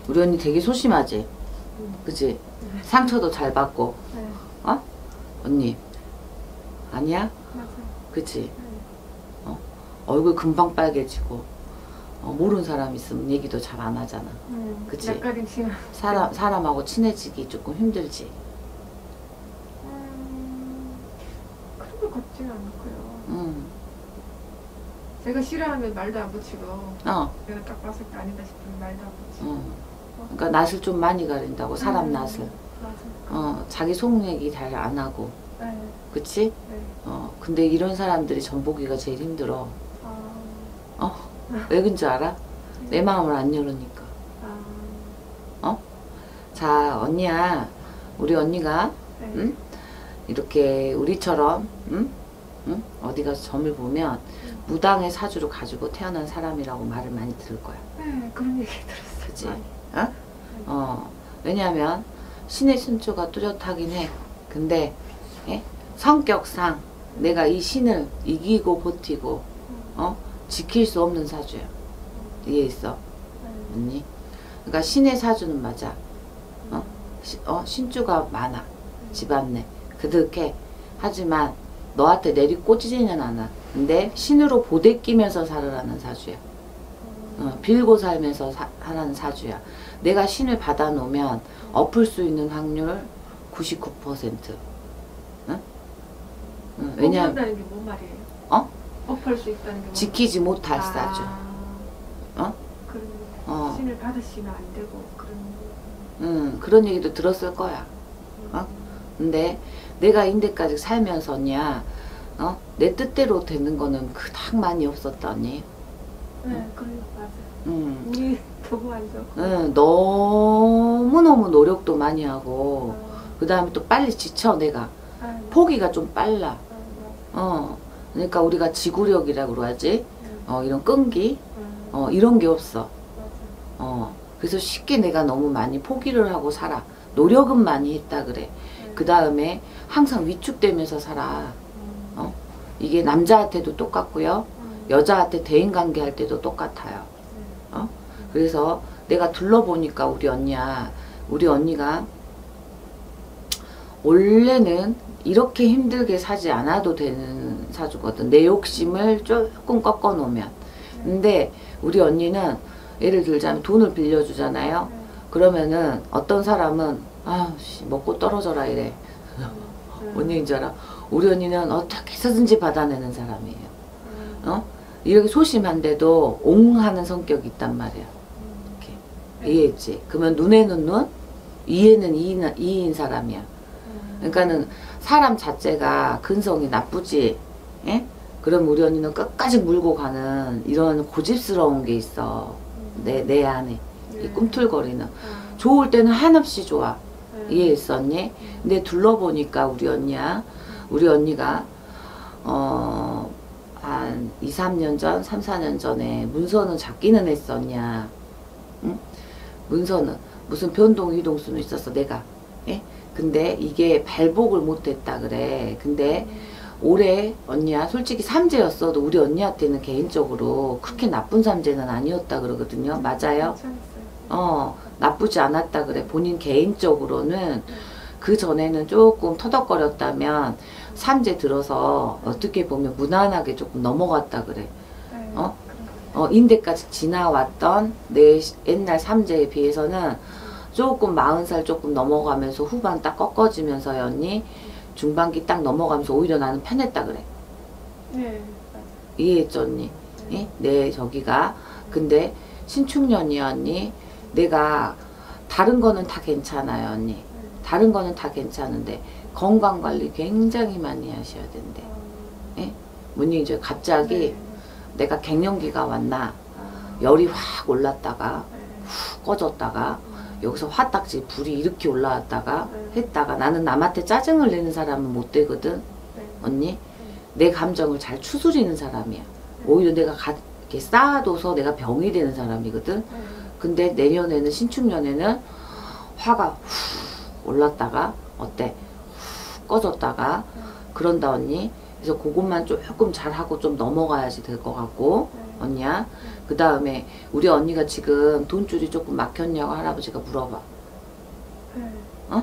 우리 언니 되게 소심하지? 그치? 상처도 잘 받고. 네. 어? 언니. 아니야? 맞아요. 그치? 얼굴 금방 빨개지고. 모르는 사람 있으면 얘기도 잘 안 하잖아. 그치? 낯가림 심한. 사람하고 친해지기 조금 힘들지? 그런 것 같지는 않고요. 제가 싫어하면 말도 안 붙이고 내가 딱 봤을 때 아니다 싶으면 말도 안 붙이고 그러니까 낯을 좀 많이 가린다고, 사람 낯을. 맞아. 자기 속 얘기 잘 안 하고. 네. 그치? 네. 근데 이런 사람들이 전보기가 제일 힘들어. 왜 그런 줄 알아? 내 마음을 안 열으니까. 자, 언니야. 우리 언니가, 네. 응? 이렇게 우리처럼, 응? 응? 어디 가서 점을 보면 무당의 사주를 가지고 태어난 사람이라고 말을 많이 들을 거야. 네, 그런 얘기 들었어요. 그치? 많이. 왜냐하면 신의 신조가 뚜렷하긴 해. 근데 성격상 내가 이 신을 이기고 버티고 지킬 수 없는 사주야. 이해했어? 언니? 그러니까 신의 사주는 맞아. 신주가 많아. 집안 내. 그득해. 하지만 너한테 내리꽂지는 않아. 근데 신으로 보대끼면서 살으라는 사주야. 빌고 살면서 하라는 사주야. 내가 신을 받아놓으면 엎을 수 있는 확률 99%. 응? 왜냐면 엎는다는 게 뭔 말이에요? 엎을 수 있다는 게 지키지 못할 사주. 그런 신을 받으시면 안 되고 그런. 그런 얘기도 들었을 거야. 근데 내가 인대까지 살면서 언니야, 내 뜻대로 되는 거는 그닥 많이 없었다 언니. 네, 그래요, 맞아요. 우리 너무 안 좋고. 너무너무 노력도 많이 하고, 그 다음에 또 빨리 지쳐, 내가. 포기가 좀 빨라. 그러니까 우리가 지구력이라고 그러지? 이런 끈기? 이런 게 없어. 그래서 쉽게 내가 너무 많이 포기를 하고 살아. 노력은 많이 했다 그래. 그 다음에 항상 위축되면서 살아. 이게 남자한테도 똑같고요. 여자한테 대인관계 할 때도 똑같아요. 그래서 내가 둘러보니까 우리 언니야. 우리 언니가 원래는 이렇게 힘들게 사지 않아도 되는 사주거든. 내 욕심을 조금 꺾어 놓으면. 근데 우리 언니는 예를 들자면 돈을 빌려주잖아요. 그러면은 어떤 사람은 먹고 떨어져라 이래. 뭔 얘기인지 알아? 우리 언니는 어떻게 해서든지 받아내는 사람이에요. 이렇게 소심한데도 옹하는 성격이 있단 말이야. 이렇게. 이해했지? 그러면 눈에는 눈, 이에는 이인 사람이야. 그러니까는 사람 자체가 근성이 나쁘지. 그럼 우리 언니는 끝까지 물고 가는 이런 고집스러운 게 있어. 내 안에. 이 꿈틀거리는. 좋을 때는 한없이 좋아. 이해했었니? 근데 둘러보니까 우리 언니야. 우리 언니가 한 2, 3년 전, 3, 4년 전에 문서는 잡기는 했었냐. 응? 문서는 무슨 변동, 이동수는 있었어, 내가. 근데 이게 발복을 못했다 그래. 근데 올해 언니야, 솔직히 삼재였어도 우리 언니한테는 개인적으로 그렇게 나쁜 삼재는 아니었다 그러거든요. 맞아요? 나쁘지 않았다 그래. 본인 개인적으로는. 그 전에는 조금 터덕거렸다면 삼재 들어서 어떻게 보면 무난하게 조금 넘어갔다 그래. 인대까지 지나왔던 내 옛날 삼재에 비해서는 조금 40살 조금 넘어가면서 후반 딱 꺾어지면서 언니 중반기 딱 넘어가면서 오히려 나는 편했다 그래. 네. 이해했죠 언니? 내 저기가. 근데 신축년이야 언니. 내가 다른 거는 다 괜찮아요 언니. 다른 거는 다 괜찮은데 건강관리 굉장히 많이 하셔야 된대. 뭔 얘기죠? 갑자기 내가 갱년기가 왔나, 열이 확 올랐다가 훅 꺼졌다가 여기서 화딱지 불이 이렇게 올라왔다가 했다가. 나는 남한테 짜증을 내는 사람은 못 되거든 언니. 내 감정을 잘 추스리는 사람이야. 오히려 내가 이렇게 쌓아둬서 내가 병이 되는 사람이거든. 근데 내년에는, 신축년에는 화가 훅 올랐다가 어때? 훅 꺼졌다가 그런다 언니. 그래서 그것만 조금 잘하고 좀 넘어가야지 될 것 같고. 언니야. 그 다음에 우리 언니가 지금 돈줄이 조금 막혔냐고 할아버지가 물어봐. 네. 어?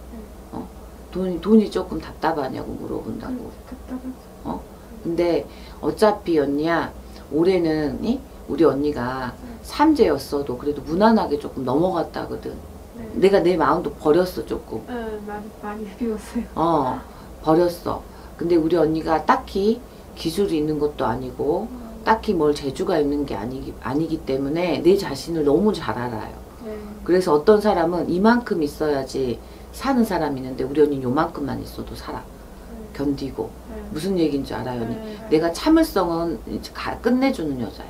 돈이 조금 답답하냐고 물어본다고. 답답하죠. 근데 어차피 언니야, 올해는 우리 언니가 삼재였어도 그래도 무난하게 조금 넘어갔다거든. 네. 내가 내 마음도 버렸어 조금. 네, 많이 비웠어요. 버렸어. 근데 우리 언니가 딱히 기술이 있는 것도 아니고 딱히 뭘 재주가 있는 게 아니기 때문에 내 자신을 너무 잘 알아요. 네. 그래서 어떤 사람은 이만큼 있어야지 사는 사람이 있는데 우리 언니는 요만큼만 있어도 살아. 견디고. 네. 무슨 얘기인 줄 알아요? 언니? 네. 내가 참을성은 끝내주는 여자야.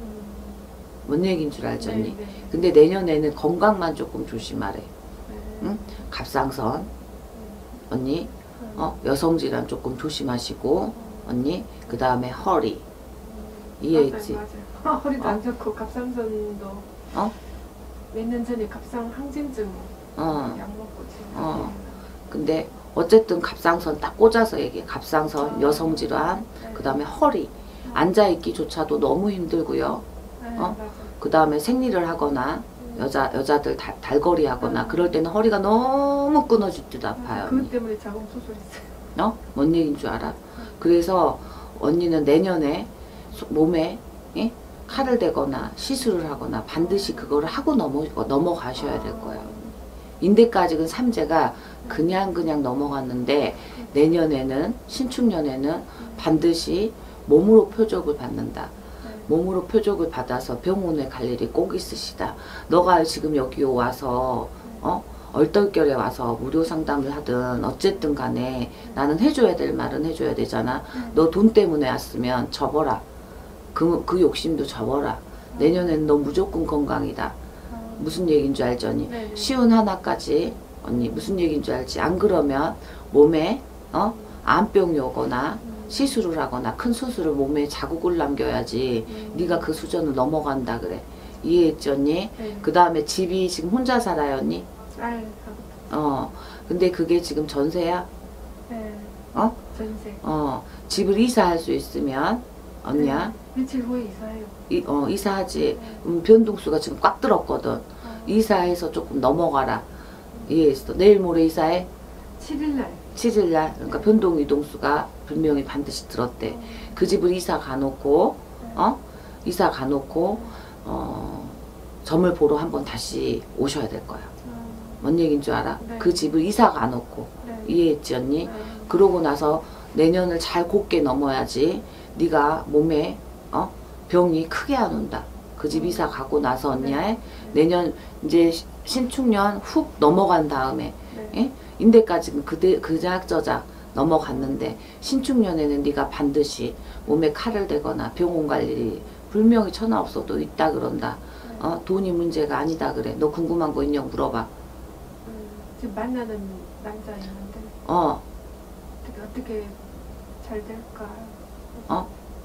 뭔 얘기인 줄 알지, 네, 언니? 네. 근데 내년에는 건강만 조금 조심하래. 네. 응? 갑상선, 언니, 여성 질환 조금 조심하시고, 언니, 그 다음에 허리. 이해했지? 맞아요. 허리도 안 좋고 갑상선도 어? 몇 년 전에 갑상 항진증 약 먹고 지금. 근데 어쨌든 갑상선 딱 꽂아서 얘기해. 갑상선, 여성 질환, 네. 그 다음에 허리. 앉아있기조차도 너무 힘들고요. 네, 어? 맞아요. 그 다음에 생리를 하거나, 여자들 달거리 하거나, 그럴 때는 허리가 너무 끊어질 듯 아파요. 언니. 그것 때문에 자궁 수술했어요. 뭔 얘기인 줄 알아? 그래서 언니는 내년에 몸에 칼을 대거나 시술을 하거나 반드시 그거를 하고 넘어가셔야 될 거예요. 인대까지는 삼재가 그냥 넘어갔는데 내년에는 신축년에는 반드시 몸으로 표적을 받는다. 몸으로 표적을 받아서 병원에 갈 일이 꼭 있으시다. 너가 지금 여기 와서 얼떨결에 와서 무료 상담을 하든 어쨌든 간에 나는 해줘야 될 말은 해줘야 되잖아. 너 돈 때문에 왔으면 접어라. 그 욕심도 접어라. 내년에는 너 무조건 건강이다. 무슨 얘기인 줄 알지 언니? 네. 쉬운 하나까지 언니 무슨 얘기인 줄 알지? 안 그러면 몸에 암병이 오거나 시술을 하거나 큰 수술을 몸에 자국을 남겨야지 네가 그 수준을 넘어간다 그래. 이해했지 언니? 네. 그 다음에 집이 지금 혼자 살아요 언니? 근데 그게 지금 전세야? 네. 전세. 집을 이사할 수 있으면 언니야? 네. 며칠 후에 이사해요. 이사하지. 변동수가 지금 꽉 들었거든. 이사해서 조금 넘어가라. 이해했어. 내일 모레 이사해? 7일날. 7일날. 그러니까 변동 이동수가 분명히 반드시 들었대. 그 집을 이사 가놓고 이사 가놓고 점을 보러 한번 다시 오셔야 될 거야. 뭔 얘기인 줄 알아? 네. 그 집을 이사 가놓고. 네. 이해했지 언니? 네. 그러고 나서 내년을 잘 곱게 넘어야지 네가 몸에 병이 크게 안 온다. 그 집 이사 가고 나서 언니야. 네. 내년 이제 신축년 훅 넘어간 다음에 네. 인대까지는 그작저작 넘어갔는데 신축년에는 네가 반드시 몸에 칼을 대거나 병원 갈 일이 분명히 천하 없어도 있다 그런다. 돈이 문제가 아니다 그래. 너 궁금한 거 있냐고 물어봐. 지금 만나는 남자 있는데 어떻게 잘 될까요?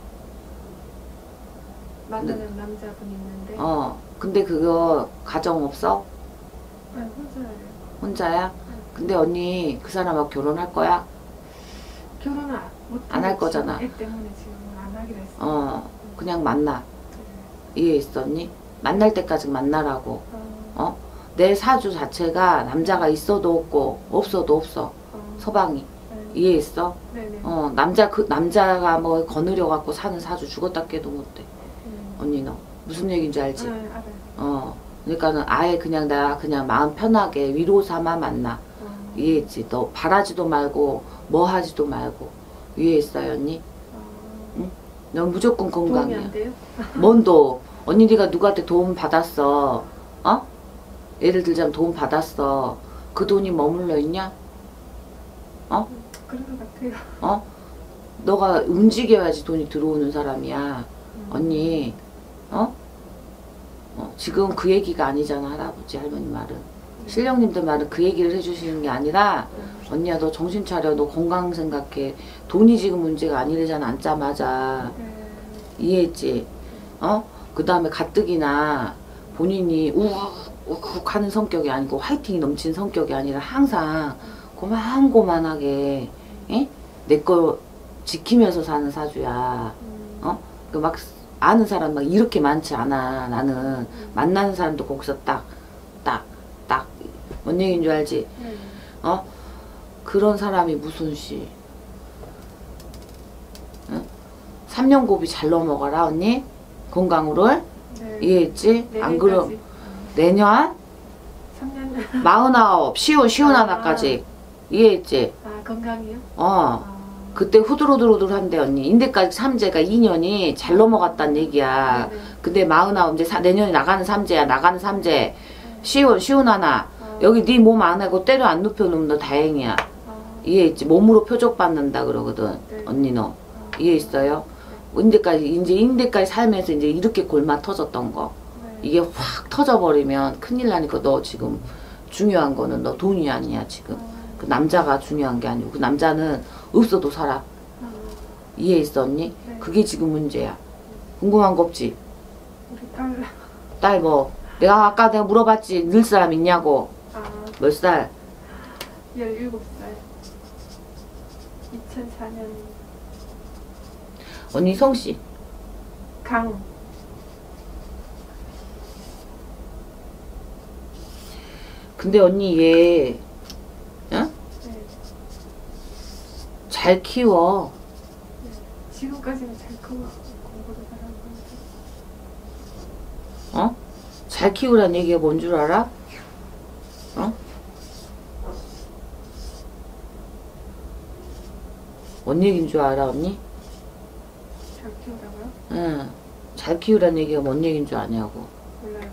만나는 남자분 있는데. 근데 그거 가정 없어? 네, 혼자예요. 혼자야? 근데 언니 그 사람하고 결혼할 거야? 결혼 안 할 거잖아. 애 때문에 지금 안 하기로 했어요. 그냥 만나. 이해했어 언니? 만날 때까지 만나라고. 내 사주 자체가 남자가 있어도 없고 없어도 없어. 서방이. 네. 이해했어? 네네. 남자가 뭐 거느려 갖고 사는 사주 죽었다 깨도 못돼. 언니 너 무슨 얘기인지 알지? 네, 알아요. 그러니까는 아예 그냥 마음 편하게 위로 삼아 만나. 이해했지? 너 바라지도 말고 뭐 하지도 말고. 이해했어요 언니? 응? 넌 무조건 도움이 건강이야. 안 돼요? 뭔 도? 언니 네가 누구한테 도움 받았어? 예를 들자면 도움 받았어. 그 돈이 머물러 있냐? 그런 것 같아요. 너가 움직여야지 돈이 들어오는 사람이야. 언니, 지금 그 얘기가 아니잖아, 할아버지, 할머니 말은. 신령님들 말은 그 얘기를 해주시는 게 아니라, 언니야, 너 정신 차려, 너 건강 생각해. 돈이 지금 문제가 아니래잖아, 앉자마자. 이해했지? 그 다음에 가뜩이나 본인이 우욱 하는 성격이 아니고 화이팅이 넘치는 성격이 아니라 항상 고만고만하게 내 거 지키면서 사는 사주야. 그 막 아는 사람 막 이렇게 많지 않아. 나는 만나는 사람도 거기서 딱 뭔 얘기인 줄 알지? 어? 그런 사람이 무슨 씨 3년 고비 잘 넘어가라 언니. 건강으로 네. 이해했지? 안 그럼 내년까지. 내년 3년. 49 쉬운 하나까지 이해했지? 아, 건강이요? 어 아, 그때 후들후들후들한데 언니. 인대까지 삼재가 2년이 잘 넘어갔단 얘기야. 네네. 근데 49 이제 내년에 나가는 삼재야. 나가는 삼재 쉬운 하나. 여기 네 몸 안 하고 때려 안 눕혀놓으면 너 다행이야. 이해했지? 몸으로 표적받는다 그러거든. 네. 언니 너 이해했어요? 인대까지 살면서 이제 이렇게 골마 터졌던 거 네. 이게 확 터져버리면 큰일 나니까 너 지금 중요한 거는 너 돈이 아니야 지금. 그 남자가 중요한 게 아니고 그 남자는 없어도 살아. 이해했어 언니? 네. 그게 지금 문제야. 궁금한 거 없지? 우리 딸. 딸 뭐 내가 물어봤지. 늘 사람 있냐고. 아, 몇 살? 17살. 2004년. 언니 성씨 강. 근데 언니 얘 응? 네. 잘 키워. 네. 지금까지는 잘 크고 공부도 잘하고. 어? 잘 키우란 얘기가 뭔 줄 알아? 어? 뭔 얘기인 줄 알아 언니? 잘 키우라고요? 응. 잘 키우란 얘기가 뭔 얘기인 줄 아냐고. 몰라요.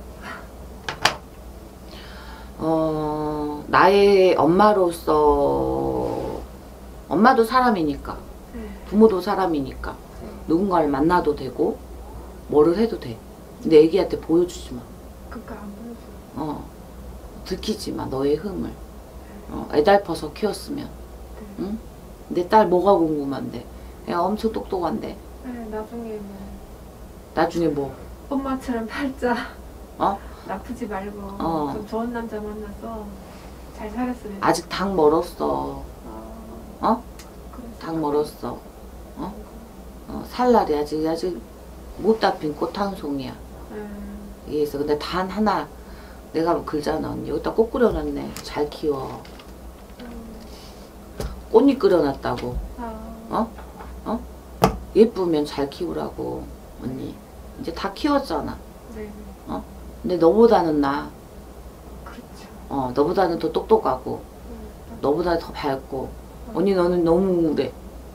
나의 엄마로서 엄마도 사람이니까 네. 부모도 사람이니까 네. 누군가를 만나도 되고 뭐를 해도 돼. 근데 애기한테 보여주지 마. 그니까 안 보여줘. 들키지 마 너의 흠을. 애달퍼서 키웠으면. 네. 응? 내 딸 뭐가 궁금한데? 애가 엄청 똑똑한데. 네, 나중에 뭐 나중에 뭐? 엄마처럼 팔자. 어? 나쁘지 말고 좀 좋은 남자 만나서 잘 살았으면. 아직 당 멀었어. 어? 그래서 당 멀었어. 살 날이 아직 못 다 핀 꽃 한 송이야. 이게 있어. 근데 단 하나 내가 글잖아 언니. 여기다 꽃 끓여놨네. 잘 키워. 꽃잎 끓여놨다고. 예쁘면 잘 키우라고 언니. 이제 다 키웠잖아. 네. 근데 너보다는 나. 그렇죠. 너보다는 더 똑똑하고 너보다 더 밝고. 언니 너는 너무 우울해.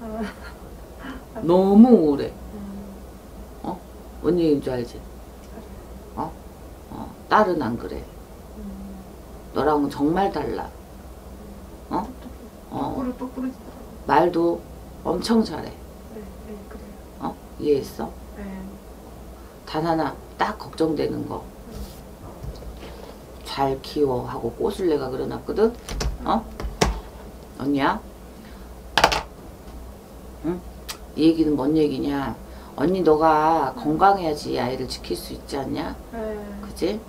너무 우울해. 언니 얘기인 줄 알지? 딸은 안 그래. 너랑은 정말 달라. 똑부러지더라고. 말도 엄청 잘해. 네, 네, 그래요. 이해했어? 네. 단 하나 딱 걱정되는 거. 잘 키워 하고 꽃을 내가 그려놨거든. 언니야? 응? 이 얘기는 뭔 얘기냐? 언니 너가 건강해야지 아이를 지킬 수 있지 않냐? 네. 그지?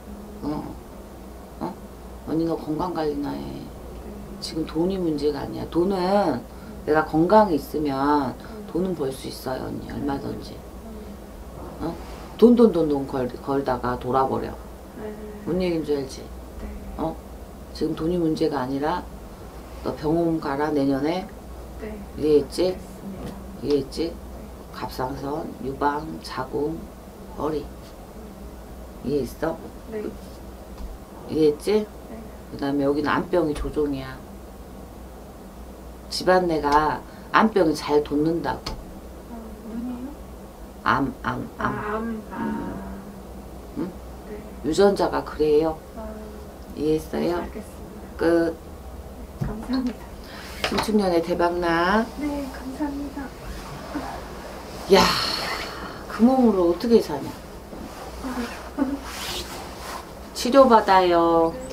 언니 너 건강관리나 해. 지금 돈이 문제가 아니야. 돈은 내가 건강이 있으면 돈은 벌 수 있어요 언니. 얼마든지. 돈 걸다가 돌아버려. 네. 뭔 얘기인 줄 알지? 네. 지금 돈이 문제가 아니라 너 병원 가라 내년에. 네. 이해했지? 알겠습니다. 이해했지? 갑상선, 유방, 자궁, 허리. 이해했어? 네. 이해했지? 네. 그 다음에 여기는 암병이 조종이야. 집안내가 암병이 잘 돋는다고. 눈이요? 암. 암. 응? 네. 유전자가 그래요. 네, 이해했어요? 알겠습니다. 끝. 네, 감사합니다. 신축년에 대박나. 네, 감사합니다. 야, 그 몸으로 어떻게 사냐. 치료받아요.